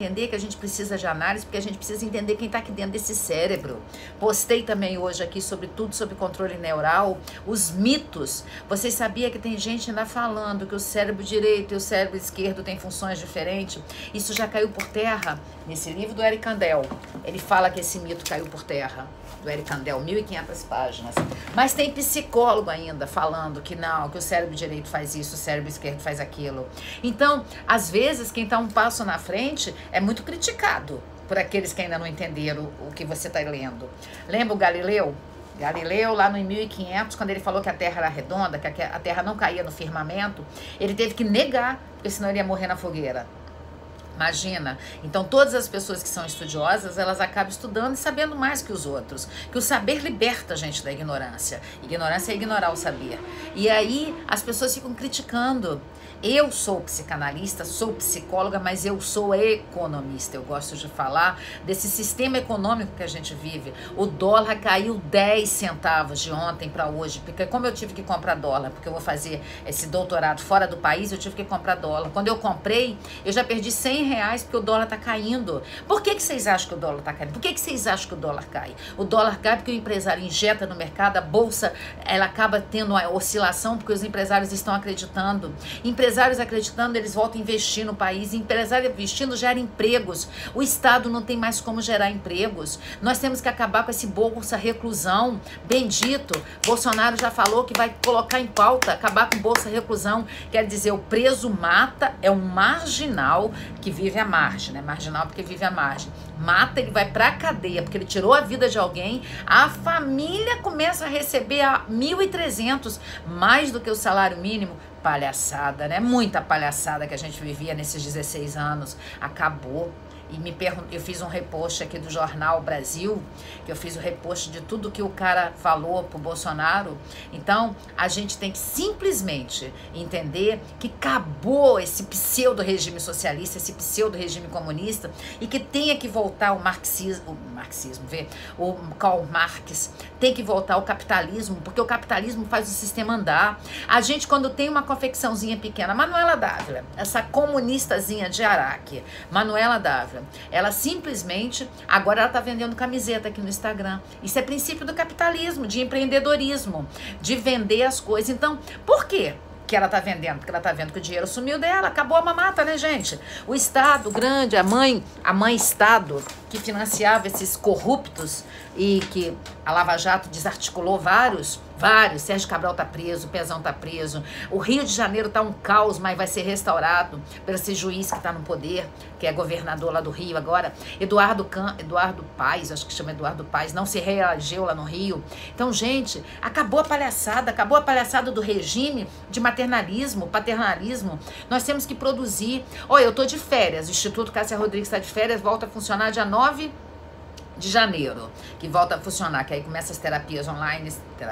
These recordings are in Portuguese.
Entender que a gente precisa de análise, porque a gente precisa entender quem está aqui dentro desse cérebro. Postei também hoje aqui sobre tudo, sobre controle neural, os mitos. Vocês sabiam que tem gente ainda falando que o cérebro direito e o cérebro esquerdo têm funções diferentes? Isso já caiu por terra nesse livro do Eric Kandel. Ele fala que esse mito caiu por terra, do Eric Kandel, 1.500 páginas. Mas tem psicólogo ainda falando que não, que o cérebro direito faz isso, o cérebro esquerdo faz aquilo. Então, às vezes, quem está um passo na frente é muito criticado por aqueles que ainda não entenderam o que você está lendo. Lembra o Galileu? Galileu, lá no 1500, quando ele falou que a Terra era redonda, que a Terra não caía no firmamento, ele teve que negar, porque senão ele ia morrer na fogueira. Imagina. Então, todas as pessoas que são estudiosas, elas acabam estudando e sabendo mais que os outros. Que o saber liberta a gente da ignorância. Ignorância é ignorar o saber. E aí, as pessoas ficam criticando. Eu sou psicanalista, sou psicóloga, mas eu sou economista. Eu gosto de falar desse sistema econômico que a gente vive. O dólar caiu 10 centavos de ontem para hoje, porque como eu tive que comprar dólar, porque eu vou fazer esse doutorado fora do país, eu tive que comprar dólar. Quando eu comprei, eu já perdi R$100 porque o dólar tá caindo. Por que vocês acham que o dólar tá caindo? Por que vocês acham que o dólar cai? O dólar cai porque o empresário injeta no mercado, a bolsa, ela acaba tendo uma oscilação porque os empresários estão acreditando. Empresários acreditando, eles voltam a investir no país. Empresário investindo gera empregos. O Estado não tem mais como gerar empregos. Nós temos que acabar com esse bolsa reclusão bendito. Bolsonaro já falou que vai colocar em pauta, acabar com bolsa reclusão. Quer dizer, o preso mata, é um marginal que vive à margem, né? Marginal porque vive à margem. Mata, ele vai pra cadeia porque ele tirou a vida de alguém. A família começa a receber a 1.300, mais do que o salário mínimo. Palhaçada, né? Muita palhaçada que a gente vivia nesses 16 anos. Acabou. E eu fiz um repost aqui do Jornal Brasil, que eu fiz o repost de tudo que o cara falou pro Bolsonaro. Então, a gente tem que simplesmente entender que acabou esse pseudo-regime socialista, esse pseudo-regime comunista, e que tenha que voltar o marxismo, o Karl Marx, tem que voltar o capitalismo, porque o capitalismo faz o sistema andar. A gente, quando tem uma confecçãozinha pequena, Manuela Dávila, essa comunistazinha de Araque, Manuela Dávila, ela simplesmente, agora ela tá vendendo camiseta aqui no Instagram. Isso é princípio do capitalismo, de empreendedorismo, de vender as coisas. Então, por quê que ela tá vendendo? Porque ela tá vendo que o dinheiro sumiu dela, acabou a mamata, né, gente? O Estado grande, a mãe Estado, que financiava esses corruptos e que a Lava Jato desarticulou vários. Sérgio Cabral tá preso, Pezão tá preso. O Rio de Janeiro tá um caos, mas vai ser restaurado pelo esse juiz que tá no poder, que é governador lá do Rio agora. Eduardo Paes, acho que chama Eduardo Paes, não se reelegeu lá no Rio. Então, gente, acabou a palhaçada do regime de maternalismo, paternalismo. Nós temos que produzir. Olha, eu tô de férias, o Instituto Cássia Rodrigues está de férias, volta a funcionar dia 9 de janeiro, que volta a funcionar, que aí começa as terapias online,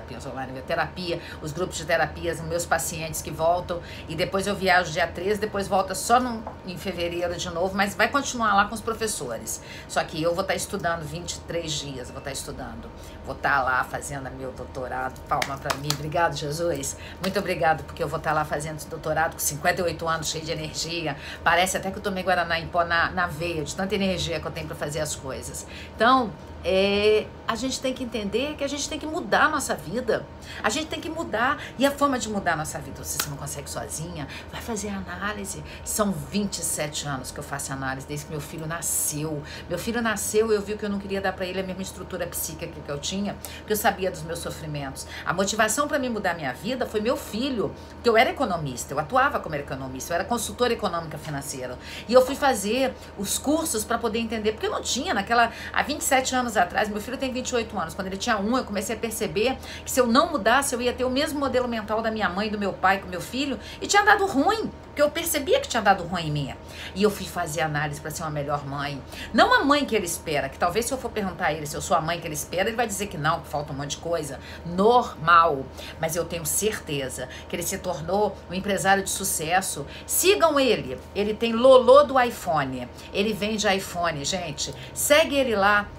os grupos de terapias, os meus pacientes que voltam, e depois eu viajo dia 13, depois volta só em fevereiro de novo, mas vai continuar lá com os professores. Só que eu vou estar estudando 23 dias, vou estar lá fazendo meu doutorado. Palma pra mim, obrigado, Jesus, muito obrigado, porque eu vou estar lá fazendo esse doutorado com 58 anos, cheio de energia, parece até que eu tomei Guaraná em pó na veia, de tanta energia que eu tenho para fazer as coisas. Então, a gente tem que entender que a gente tem que mudar a nossa vida. A gente tem que mudar. E a forma de mudar a nossa vida, se você não consegue sozinha, vai fazer análise. São 27 anos que eu faço análise, desde que meu filho nasceu. Meu filho nasceu e eu vi que eu não queria dar para ele a mesma estrutura psíquica que eu tinha, porque eu sabia dos meus sofrimentos. A motivação para mim mudar a minha vida foi meu filho, porque eu era economista, eu atuava como economista, eu era consultora econômica financeira. E eu fui fazer os cursos para poder entender, porque eu não tinha há 27 anos atrás, meu filho tem 28 anos, quando ele tinha 1, eu comecei a perceber que se eu não mudasse, eu ia ter o mesmo modelo mental da minha mãe, do meu pai, com meu filho, e tinha dado ruim, porque eu percebia que tinha dado ruim em mim. E eu fui fazer análise para ser uma melhor mãe. Não a mãe que ele espera, que talvez se eu for perguntar a ele se eu sou a mãe que ele espera, ele vai dizer que não, que falta um monte de coisa. Normal. Mas eu tenho certeza que ele se tornou um empresário de sucesso. Sigam ele. Ele tem Lolô do iPhone. Ele vende iPhone, gente. Segue ele lá, Lolô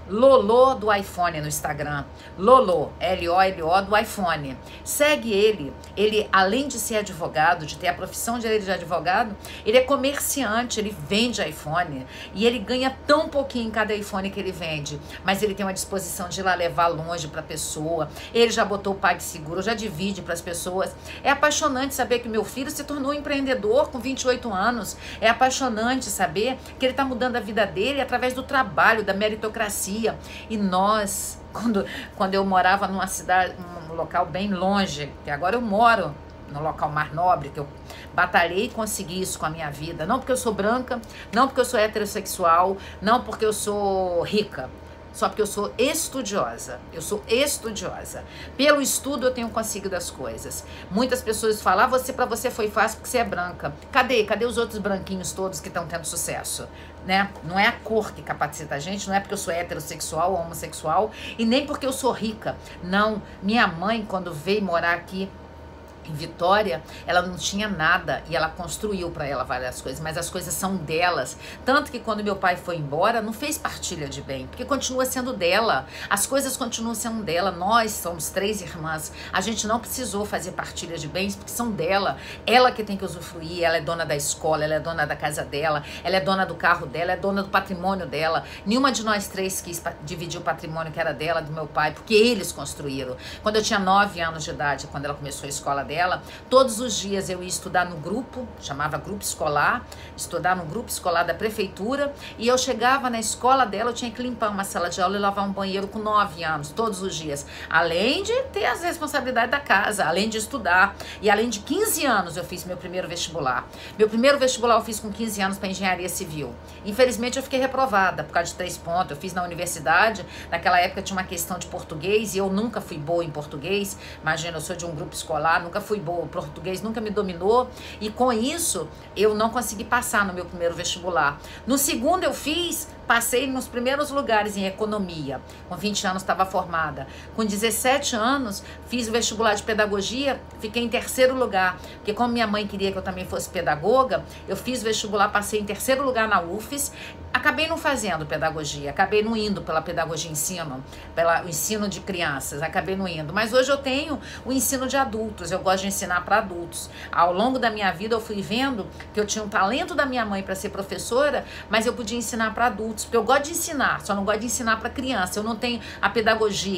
Lolo do iPhone no Instagram. Lolo, L-O-L-O do iPhone. Segue ele. Ele, além de ser advogado, de ter a profissão de advogado, ele é comerciante, ele vende iPhone. E ele ganha tão pouquinho em cada iPhone que ele vende. Mas ele tem uma disposição de ir lá levar longe para a pessoa. Ele já botou o PagSeguro, já divide para as pessoas. É apaixonante saber que meu filho se tornou um empreendedor com 28 anos. É apaixonante saber que ele está mudando a vida dele através do trabalho, da meritocracia. E nós, quando eu morava numa cidade, num local bem longe, que agora eu moro no local mais nobre, que eu batalhei e consegui isso com a minha vida. Não porque eu sou branca, não porque eu sou heterossexual, não porque eu sou rica. Só porque eu sou estudiosa. Eu sou estudiosa. Pelo estudo eu tenho conseguido as coisas. Muitas pessoas falam, para você foi fácil porque você é branca. Cadê os outros branquinhos todos que estão tendo sucesso? Né? Não é a cor que capacita a gente, não é porque eu sou heterossexual ou homossexual, e nem porque eu sou rica. Não, minha mãe, quando veio morar aqui em Vitória, ela não tinha nada e ela construiu para ela várias coisas, mas as coisas são delas. Tanto que quando meu pai foi embora, não fez partilha de bem, porque continua sendo dela. As coisas continuam sendo dela. Nós somos 3 irmãs. A gente não precisou fazer partilha de bens porque são dela. Ela que tem que usufruir, ela é dona da escola, ela é dona da casa dela, ela é dona do carro dela, é dona do patrimônio dela. Nenhuma de nós 3 quis dividir o patrimônio que era dela, do meu pai, porque eles construíram. Quando eu tinha 9 anos de idade, quando ela começou a escola dela, todos os dias eu ia estudar no grupo, chamava grupo escolar, estudar no grupo escolar da prefeitura, e eu chegava na escola dela, eu tinha que limpar uma sala de aula e lavar um banheiro com 9 anos, todos os dias, além de ter as responsabilidades da casa, além de estudar, e além de 15 anos eu fiz meu primeiro vestibular. Meu primeiro vestibular eu fiz com 15 anos para engenharia civil. Infelizmente eu fiquei reprovada por causa de 3 pontos, eu fiz na universidade, naquela época tinha uma questão de português, e eu nunca fui boa em português, imagina, eu sou de um grupo escolar, nunca fui boa, o português nunca me dominou, e com isso eu não consegui passar no meu primeiro vestibular. No segundo eu passei nos primeiros lugares em economia. Com 20 anos estava formada. Com 17 anos fiz o vestibular de pedagogia, fiquei em 3º lugar, porque como minha mãe queria que eu também fosse pedagoga, eu fiz o vestibular, passei em 3º lugar na UFES. Acabei não fazendo pedagogia, acabei não indo pela pedagogia ensino, pelo ensino de crianças, acabei não indo. Mas hoje eu tenho o ensino de adultos, eu gosto de ensinar para adultos. Ao longo da minha vida eu fui vendo que eu tinha um talento da minha mãe para ser professora, mas eu podia ensinar para adultos, porque eu gosto de ensinar, só não gosto de ensinar para criança. Eu não tenho a pedagogia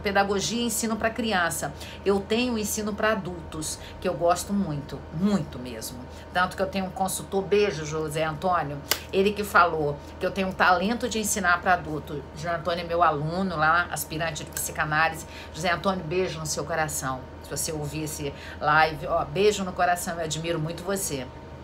e ensino para criança. Eu tenho o ensino para adultos, que eu gosto muito, muito mesmo. Tanto que eu tenho um consultor, beijo José Antônio, ele que falou que eu tenho um talento de ensinar para adulto. José Antônio é meu aluno lá, aspirante de psicanálise. José Antônio, beijo no seu coração. Se você ouvir esse live, ó, beijo no coração, eu admiro muito você.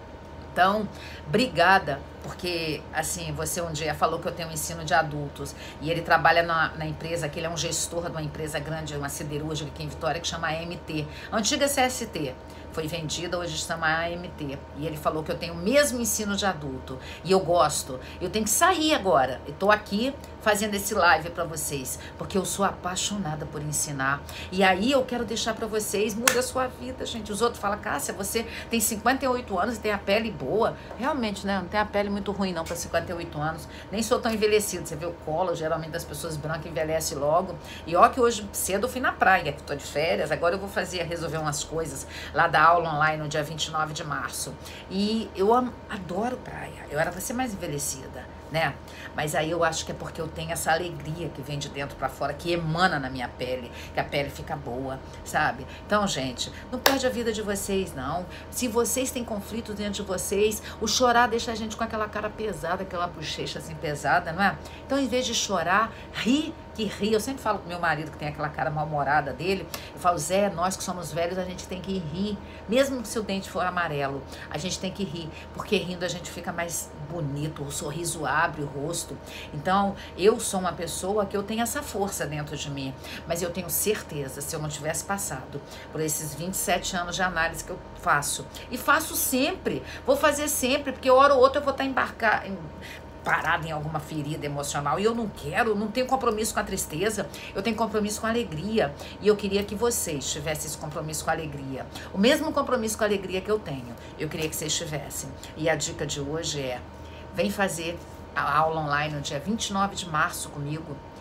Então, obrigada, porque assim, você um dia falou que eu tenho um ensino de adultos, e ele trabalha na empresa, que ele é um gestor de uma empresa grande, uma siderúrgica aqui em Vitória, que chama AMT, antiga CST. Foi vendida, hoje chama AMT. E ele falou que eu tenho o mesmo ensino de adulto. E eu gosto. Eu tenho que sair agora. Eu tô aqui fazendo esse live para vocês, porque eu sou apaixonada por ensinar. E aí eu quero deixar para vocês, muda a sua vida, gente. Os outros falam, Cássia, você tem 58 anos e tem a pele boa. Realmente, né? Não tem a pele muito ruim não para 58 anos. Nem sou tão envelhecido. Você vê o colo, geralmente das pessoas brancas envelhece logo. E ó que hoje cedo eu fui na praia, que tô de férias. Agora eu vou resolver umas coisas lá da aula online no dia 29 de março. E eu adoro praia. Eu era pra ser mais envelhecida, né? Mas aí eu acho que é porque eu tenho essa alegria que vem de dentro pra fora, que emana na minha pele, que a pele fica boa, sabe? Então, gente, não perde a vida de vocês, não. Se vocês têm conflitos dentro de vocês, o chorar deixa a gente com aquela cara pesada, aquela bochecha assim pesada, não é? Então, em vez de chorar, ri, que ri. Eu sempre falo com meu marido, que tem aquela cara mal-humorada dele, eu falo, Zé, nós que somos velhos, a gente tem que rir, mesmo que seu dente for amarelo, a gente tem que rir, porque rindo a gente fica mais bonito, o sorriso abre o rosto. Então, eu sou uma pessoa que eu tenho essa força dentro de mim, mas eu tenho certeza, se eu não tivesse passado por esses 27 anos de análise que eu faço, e faço sempre, vou fazer sempre, porque hora ou outra eu vou estar parada em alguma ferida emocional, e eu não quero, não tenho compromisso com a tristeza, eu tenho compromisso com a alegria, e eu queria que vocês tivessem esse compromisso com a alegria, o mesmo compromisso com a alegria que eu tenho, eu queria que vocês tivessem. E a dica de hoje é, vem fazer a aula online no dia 29 de março comigo,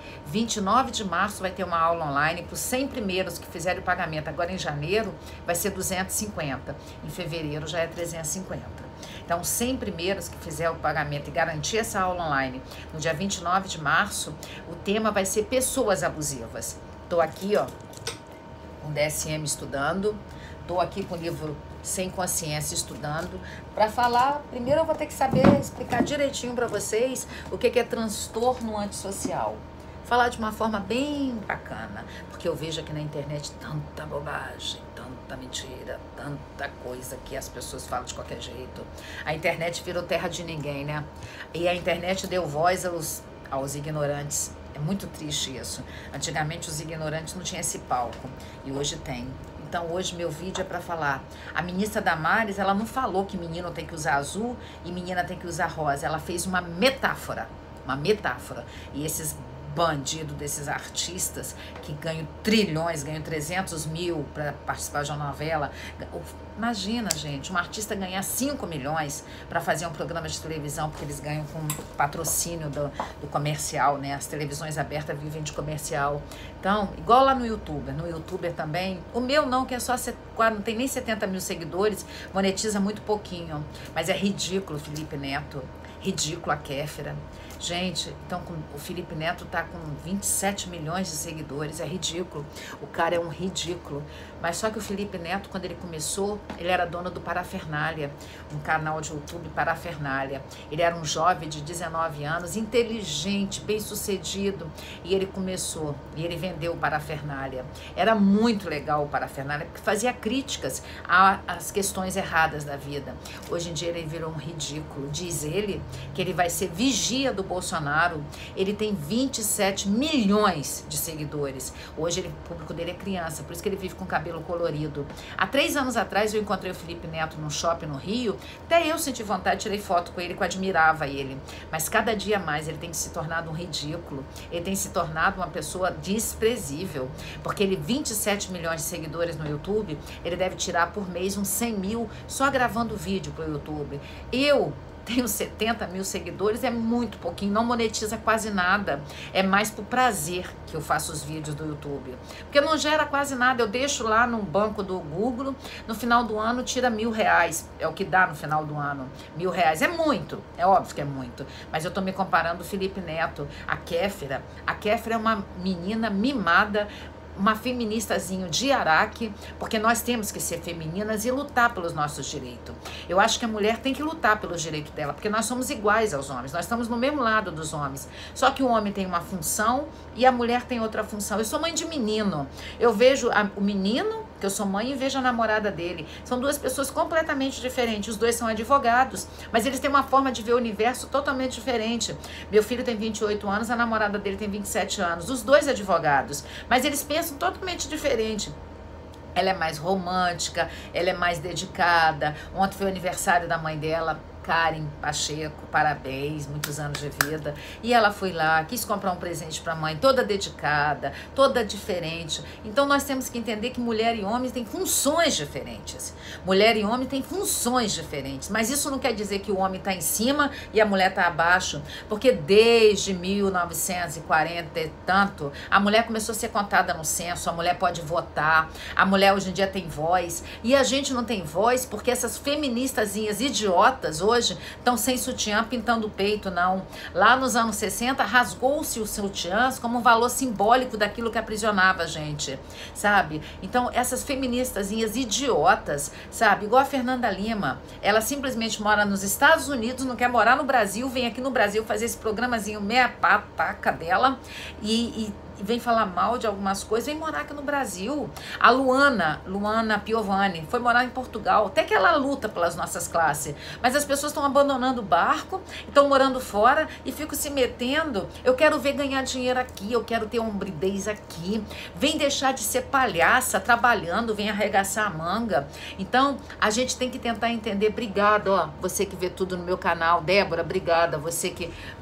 29 de março vai ter uma aula online para os 100 primeiros que fizerem o pagamento. Agora em janeiro vai ser 250, em fevereiro já é 350. Então, 100 primeiros que fizer o pagamento e garantir essa aula online no dia 29 de março, o tema vai ser pessoas abusivas. Estou aqui, ó, com DSM estudando, estou aqui com o livro Sem Consciência estudando. Para falar, primeiro eu vou ter que saber explicar direitinho para vocês o que é transtorno antissocial. Falar de uma forma bem bacana, porque eu vejo aqui na internet tanta bobagem, tanta mentira, tanta coisa que as pessoas falam de qualquer jeito. A internet virou terra de ninguém, né? E a internet deu voz aos ignorantes. É muito triste isso. Antigamente os ignorantes não tinham esse palco e hoje tem. Então hoje meu vídeo é para falar. A ministra Damares, ela não falou que menino tem que usar azul e menina tem que usar rosa. Ela fez uma metáfora. Uma metáfora. E esses bandidos desses artistas que ganham trilhões, ganham 300 mil para participar de uma novela. Imagina, gente, um artista ganhar 5 milhões para fazer um programa de televisão, porque eles ganham com patrocínio do comercial, né? As televisões abertas vivem de comercial. Então, igual lá no YouTuber também, o meu não, que é só, não tem nem 70 mil seguidores, monetiza muito pouquinho, mas é ridículo, Felipe Neto, ridículo a Kéfera. Gente, então o Felipe Neto tá com 27 milhões de seguidores, é ridículo. O cara é um ridículo. Mas só que o Felipe Neto, quando ele começou, ele era dono do Parafernália, um canal de YouTube Parafernália. Ele era um jovem de 19 anos, inteligente, bem-sucedido, e ele começou, e ele vendeu o Parafernália. Era muito legal o Parafernália, porque fazia críticas às questões erradas da vida. Hoje em dia ele virou um ridículo. Diz ele que ele vai ser vigia do Bolsonaro. Ele tem 27 milhões de seguidores. Hoje o público dele é criança, por isso que ele vive com cabelo colorido. Há 3 anos atrás eu encontrei o Felipe Neto num shopping no Rio, até eu senti vontade, tirei foto com ele, que eu admirava ele. Mas cada dia mais ele tem se tornado um ridículo, ele tem se tornado uma pessoa desprezível, porque ele 27 milhões de seguidores no YouTube, ele deve tirar por mês uns 100 mil só gravando vídeo pro YouTube. Eu tenho 70 mil seguidores, é muito pouquinho, não monetiza quase nada. É mais por prazer que eu faço os vídeos do YouTube. Porque não gera quase nada, eu deixo lá no banco do Google, no final do ano tira R$1.000, é o que dá no final do ano. R$1.000 é muito, é óbvio que é muito. Mas eu tô me comparando o Felipe Neto, a Kéfera. A Kéfera é uma menina mimada, uma feministazinho de Araque, porque nós temos que ser femininas e lutar pelos nossos direitos. Eu acho que a mulher tem que lutar pelos direitos dela, porque nós somos iguais aos homens, nós estamos no mesmo lado dos homens. Só que o homem tem uma função e a mulher tem outra função. Eu sou mãe de menino, eu vejo o menino, que eu sou mãe, e vejo a namorada dele. São duas pessoas completamente diferentes, os dois são advogados, mas eles têm uma forma de ver o universo totalmente diferente. Meu filho tem 28 anos, a namorada dele tem 27 anos, os dois advogados, mas eles pensam totalmente diferente. Ela é mais romântica, ela é mais dedicada. Ontem foi o aniversário da mãe dela, Karen Pacheco, parabéns, muitos anos de vida. E ela foi lá, quis comprar um presente para a mãe, toda dedicada, toda diferente. Então nós temos que entender que mulher e homem têm funções diferentes. Mulher e homem têm funções diferentes, mas isso não quer dizer que o homem está em cima e a mulher está abaixo, porque desde 1940 e tanto, a mulher começou a ser contada no censo, a mulher pode votar, a mulher hoje em dia tem voz, e a gente não tem voz porque essas feministazinhas idiotas hoje estão sem sutiã, pintando o peito, não. Lá nos anos 60, rasgou-se o sutiã como um valor simbólico daquilo que aprisionava a gente, sabe? Então, essas feministazinhas idiotas, sabe? Igual a Fernanda Lima, ela simplesmente mora nos Estados Unidos, não quer morar no Brasil, vem aqui no Brasil fazer esse programazinho meia pataca dela e vem falar mal de algumas coisas, vem morar aqui no Brasil. A Luana Piovani, foi morar em Portugal, até que ela luta pelas nossas classes, mas as pessoas estão abandonando o barco, estão morando fora e ficam se metendo. Eu quero ver ganhar dinheiro aqui, eu quero ter hombridez aqui. Vem deixar de ser palhaça trabalhando, vem arregaçar a manga. Então, a gente tem que tentar entender. Obrigada, ó, você que vê tudo no meu canal, Débora, obrigada, você que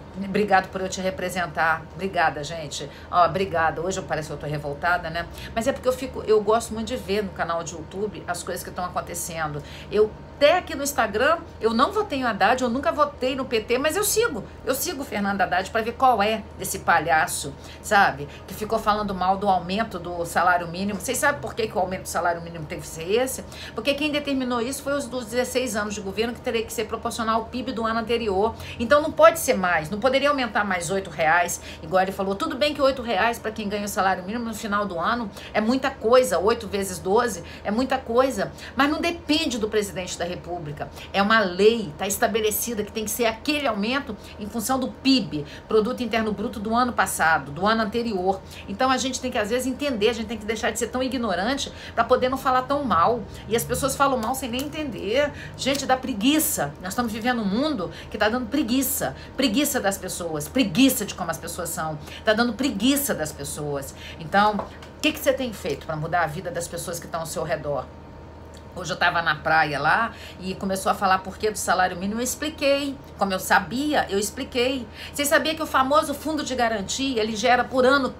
Obrigado por eu te representar. Obrigada, gente. Ó, obrigada. Hoje parece que eu tô revoltada, né? Mas é porque eu gosto muito de ver no canal de YouTube as coisas que estão acontecendo. Até aqui no Instagram, eu não votei em Haddad, eu nunca votei no PT, mas eu sigo o Fernando Haddad para ver qual é desse palhaço, sabe? Que ficou falando mal do aumento do salário mínimo. Vocês sabem por que o aumento do salário mínimo teve que ser esse? Porque quem determinou isso foi os dos 16 anos de governo, que teria que ser proporcional ao PIB do ano anterior. Então não pode ser mais, não poderia aumentar mais R$8, igual ele falou. Tudo bem que R$8 para quem ganha o salário mínimo no final do ano é muita coisa, 8 vezes 12 é muita coisa, mas não depende do presidente da República. É uma lei, está estabelecida que tem que ser aquele aumento em função do PIB, Produto Interno Bruto do ano passado, do ano anterior. Então a gente tem que às vezes entender, a gente tem que deixar de ser tão ignorante para poder não falar tão mal. E as pessoas falam mal sem nem entender. Gente, dá preguiça. Nós estamos vivendo um mundo que está dando preguiça. Preguiça das pessoas, preguiça de como as pessoas são. Está dando preguiça das pessoas. Então, o que você tem feito para mudar a vida das pessoas que estão ao seu redor? Hoje eu estava na praia lá e começou a falar por que do salário mínimo. Eu expliquei. Como eu sabia, eu expliquei. Vocês sabiam que o famoso fundo de garantia, ele gera por ano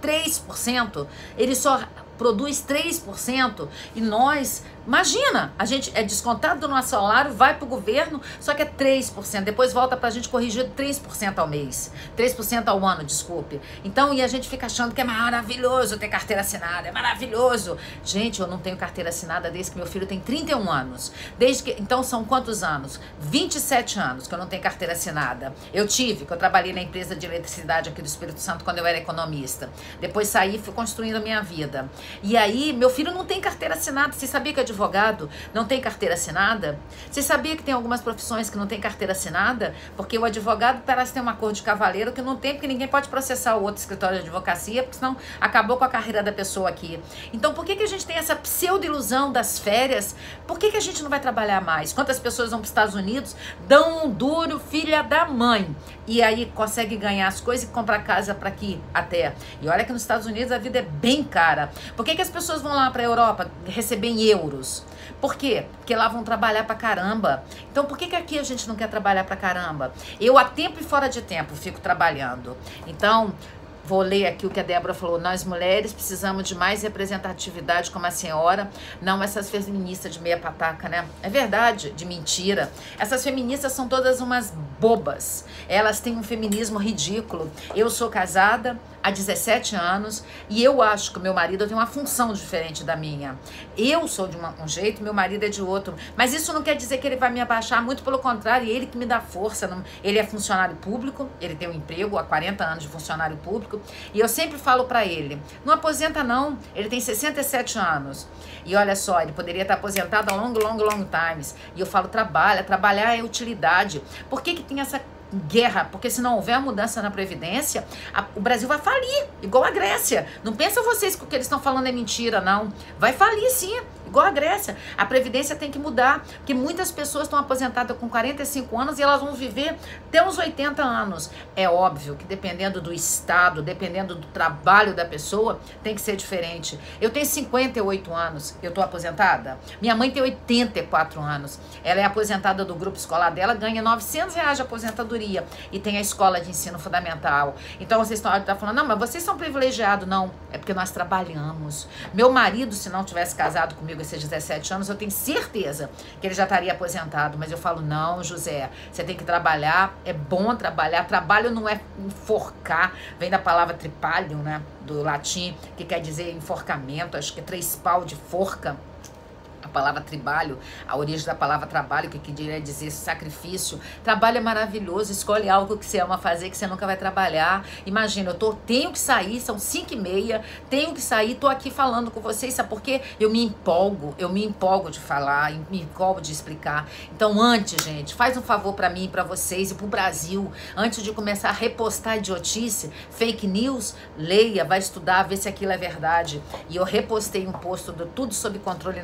3%? Ele só produz 3%. E nós, imagina, a gente é descontado do nosso salário, vai para o governo, só que é 3%. Depois volta para a gente corrigido 3% ao mês. 3% ao ano, desculpe. Então, e a gente fica achando que é maravilhoso ter carteira assinada, é maravilhoso. Gente, eu não tenho carteira assinada desde que meu filho tem 31 anos. Então, são quantos anos? 27 anos que eu não tenho carteira assinada. Eu tive, que eu trabalhei na empresa de eletricidade aqui do Espírito Santo quando eu era economista. Depois saí e fui construindo a minha vida. E aí, meu filho não tem carteira assinada. Você sabia que advogado não tem carteira assinada? Você sabia que tem algumas profissões que não tem carteira assinada? Porque o advogado parece ter uma cor de cavaleiro que não tem, porque ninguém pode processar o outro escritório de advocacia, porque senão acabou com a carreira da pessoa aqui. Então, por que a gente tem essa pseudo-ilusão das férias? Por que a gente não vai trabalhar mais? Quantas pessoas vão para os Estados Unidos, dão um duro, filha da mãe, e aí consegue ganhar as coisas e comprar casa para aqui até. E olha que nos Estados Unidos a vida é bem cara. Por que as pessoas vão lá para a Europa receber em euros? Por quê? Porque lá vão trabalhar pra caramba. Então por que aqui a gente não quer trabalhar pra caramba? Eu, a tempo e fora de tempo, fico trabalhando. Então, vou ler aqui o que a Débora falou. Nós mulheres precisamos de mais representatividade como a senhora, não essas feministas de meia pataca, né? É verdade, de mentira. Essas feministas são todas umas bobas. Elas têm um feminismo ridículo. Eu sou casada há 17 anos e eu acho que o meu marido tem uma função diferente da minha. Eu sou de um jeito, meu marido é de outro. Mas isso não quer dizer que ele vai me abaixar, muito pelo contrário, ele que me dá força. Ele é funcionário público, ele tem um emprego há 40 anos de funcionário público. E eu sempre falo pra ele, não aposenta não, ele tem 67 anos. E olha só, ele poderia estar aposentado há long times. E eu falo, trabalhar é utilidade. Por que tem essa guerra? Porque se não houver a mudança na Previdência, o Brasil vai falir, igual a Grécia. Não pensam vocês que o que eles estão falando é mentira, não. Vai falir sim, igual a Grécia. A Previdência tem que mudar, porque muitas pessoas estão aposentadas com 45 anos e elas vão viver até uns 80 anos. É óbvio que dependendo do estado, dependendo do trabalho da pessoa, tem que ser diferente. Eu tenho 58 anos, eu estou aposentada. Minha mãe tem 84 anos. Ela é aposentada do grupo escolar dela, ganha R$900 de aposentadoria. E tem a escola de ensino fundamental. Então vocês estão falando, não, mas vocês são privilegiados. Não, é porque nós trabalhamos. Meu marido, se não tivesse casado comigo esses 17 anos, eu tenho certeza que ele já estaria aposentado. Mas eu falo, não, José, você tem que trabalhar, é bom trabalhar. Trabalho não é enforcar, vem da palavra tripalium, né, do latim, que quer dizer enforcamento, acho que é 3 pau de forca. A palavra trabalho, a origem da palavra trabalho, que queria dizer sacrifício. Trabalho é maravilhoso, escolhe algo que você ama fazer, que você nunca vai trabalhar. Imagina, tenho que sair, são 5h30, tenho que sair, tô aqui falando com vocês, sabe por quê? Eu me empolgo de falar, me empolgo de explicar. Então antes, gente, faz um favor pra mim, pra vocês e pro Brasil, antes de começar a repostar idiotice, fake news, leia, vai estudar, ver se aquilo é verdade. E eu repostei um post do Tudo Sob Controle Neural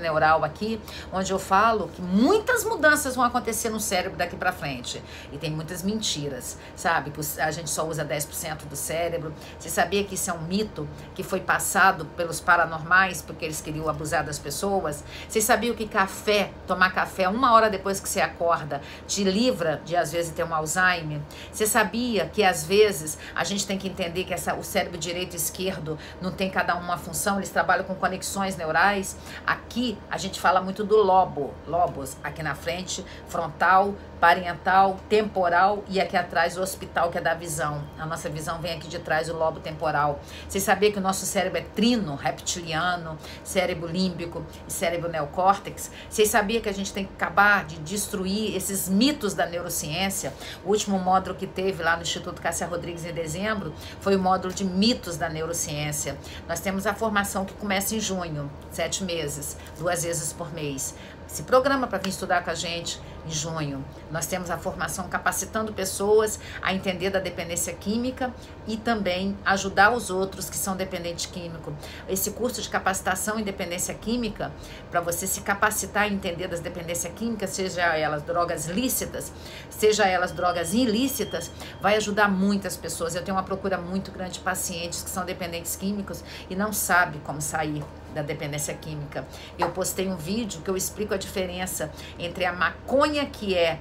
aqui, onde eu falo que muitas mudanças vão acontecer no cérebro daqui pra frente. E tem muitas mentiras, sabe? Que a gente só usa 10% do cérebro. Você sabia que isso é um mito que foi passado pelos paranormais porque eles queriam abusar das pessoas? Você sabia que tomar café 1 hora depois que você acorda, te livra de às vezes ter um Alzheimer? Você sabia que às vezes a gente tem que entender que o cérebro direito e esquerdo não tem cada uma função, eles trabalham com conexões neurais? Aqui a gente fala muito do lobos, aqui na frente, frontal, parietal, temporal e aqui atrás o occipital, que é da visão. A nossa visão vem aqui de trás, o lobo temporal. Você sabia que o nosso cérebro é trino, reptiliano, cérebro límbico e cérebro neocórtex? Vocês sabiam que a gente tem que acabar de destruir esses mitos da neurociência? O último módulo que teve lá no Instituto Cássia Rodrigues em dezembro foi o módulo de mitos da neurociência. Nós temos a formação que começa em junho, 7 meses, 2 vezes por mês. Se programa para vir estudar com a gente em junho. Nós temos a formação capacitando pessoas a entender da dependência química e também ajudar os outros que são dependentes químicos. Esse curso de capacitação em dependência química, para você se capacitar e entender das dependências químicas, seja elas drogas lícitas, seja elas drogas ilícitas, vai ajudar muitas pessoas. Eu tenho uma procura muito grande de pacientes que são dependentes químicos e não sabem como sair da dependência química. Eu postei um vídeo que eu explico a diferença entre a maconha, que é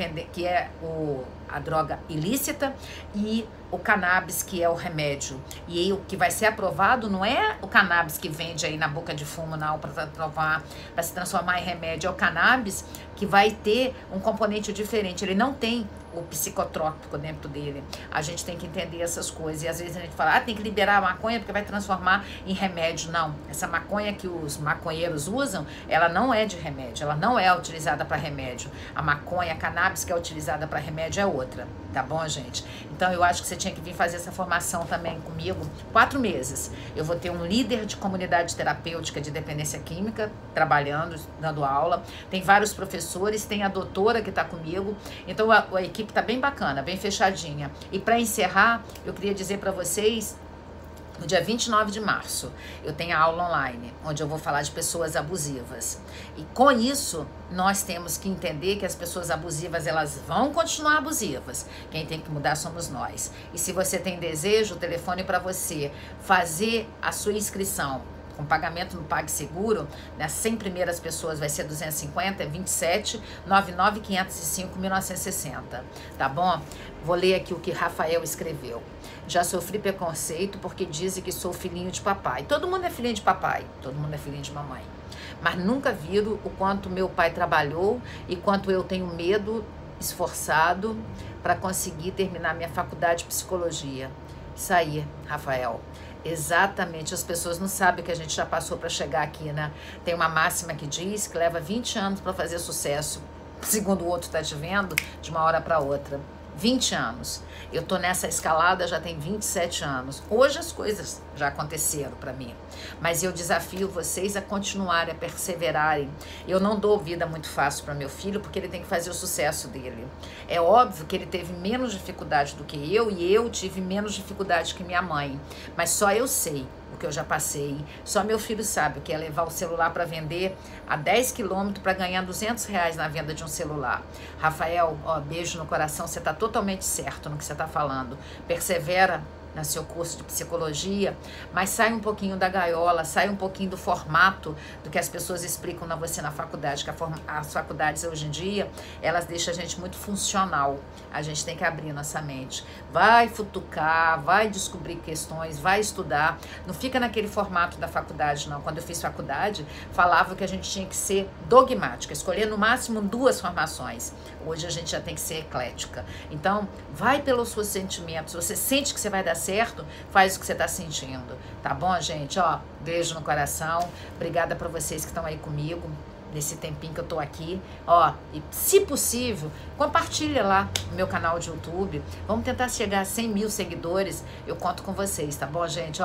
a droga ilícita, e o cannabis, que é o remédio. E o que vai ser aprovado não é o cannabis que vende aí na boca de fumo, não, para se transformar em remédio. É o cannabis que vai ter um componente diferente. Ele não tem o psicotrópico dentro dele. A gente tem que entender essas coisas. E às vezes a gente fala, tem que liberar a maconha porque vai transformar em remédio. Não. Essa maconha que os maconheiros usam, ela não é de remédio. Ela não é utilizada para remédio. A maconha, a cannabis que é utilizada para remédio é outra. Tá bom, gente? Então eu acho que você tinha que vir fazer essa formação também comigo. 4 meses. Eu vou ter um líder de comunidade terapêutica de dependência química trabalhando, dando aula. Tem vários professores, tem a doutora que está comigo. Então a equipe tá bem bacana, bem fechadinha. E para encerrar, eu queria dizer para vocês, no dia 29 de março, eu tenho a aula online, onde eu vou falar de pessoas abusivas. E com isso, nós temos que entender que as pessoas abusivas, elas vão continuar abusivas. Quem tem que mudar somos nós. E se você tem desejo, o telefone para você fazer a sua inscrição com pagamento no PagSeguro, nas 100 primeiras pessoas vai ser 250, é 27 99 505 1960, tá bom? Vou ler aqui o que Rafael escreveu. Já sofri preconceito porque dizem que sou filhinho de papai. Todo mundo é filhinho de papai, todo mundo é filhinho de mamãe. Mas nunca viram o quanto meu pai trabalhou e quanto eu tenho medo, esforçado, para conseguir terminar minha faculdade de psicologia. Isso aí, Rafael. Exatamente, as pessoas não sabem o que a gente já passou para chegar aqui, né? Tem uma máxima que diz que leva 20 anos para fazer sucesso, segundo o outro está te vendo, de uma hora para outra. 20 anos. Eu tô nessa escalada já tem 27 anos. Hoje as coisas já aconteceram para mim. Mas eu desafio vocês a continuarem, a perseverarem. Eu não dou vida muito fácil para meu filho, porque ele tem que fazer o sucesso dele. É óbvio que ele teve menos dificuldade do que eu, e eu tive menos dificuldade que minha mãe. Mas só eu sei o que eu já passei. Só meu filho sabe o que é levar o celular para vender a 10 quilômetros para ganhar R$200 na venda de um celular. Rafael, ó, beijo no coração, você tá totalmente certo no que você tá falando. Persevera no seu curso de psicologia, mas sai um pouquinho da gaiola, sai um pouquinho do formato do que as pessoas explicam na você na faculdade, que as faculdades hoje em dia, elas deixam a gente muito funcional. A gente tem que abrir nossa mente. Vai futucar, vai descobrir questões, vai estudar. Não fica naquele formato da faculdade, não. Quando eu fiz faculdade, falava que a gente tinha que ser dogmática, escolher no máximo 2 formações. Hoje a gente já tem que ser eclética. Então, vai pelos seus sentimentos. Você sente que você vai dar certo, faz o que você está sentindo. Tá bom, gente? Ó, beijo no coração. Obrigada para vocês que estão aí comigo nesse tempinho que eu tô aqui. Ó, e se possível, compartilha lá no meu canal de YouTube. Vamos tentar chegar a 100 mil seguidores. Eu conto com vocês, tá bom, gente? Ó,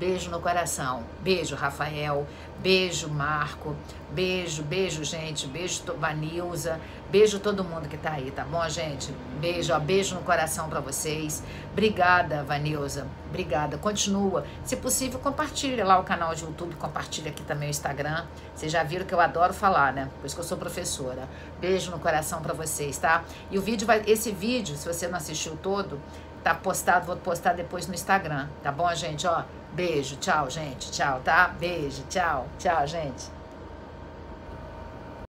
Beijo no coração. Beijo, Rafael. Beijo, Marco. Beijo, gente. Beijo, Vanilza. Beijo todo mundo que tá aí, tá bom, gente? Beijo, ó, beijo no coração pra vocês. Obrigada, Vanilza. Obrigada. Continua. Se possível, compartilha lá o canal de YouTube. Compartilha aqui também o Instagram. Vocês já viram que eu adoro falar, né? Por isso que eu sou professora. Beijo no coração pra vocês, tá? E o vídeo esse vídeo, se você não assistiu todo, tá postado, vou postar depois no Instagram, tá bom, gente? Ó, beijo, tchau, gente, tchau, tá? Beijo, tchau, gente.